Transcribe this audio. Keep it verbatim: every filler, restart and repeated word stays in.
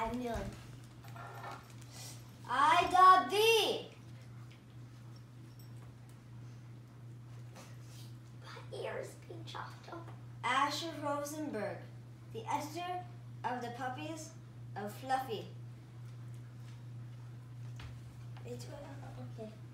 five million. I dot D. My ear is being chopped off. Asher Rosenberg, the editor of the Puppies of Fluffy. It's, okay.